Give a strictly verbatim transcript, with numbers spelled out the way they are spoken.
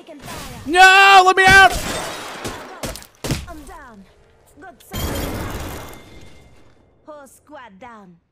taking fire. No, let me out! I'm down. Good side. Whole squad down.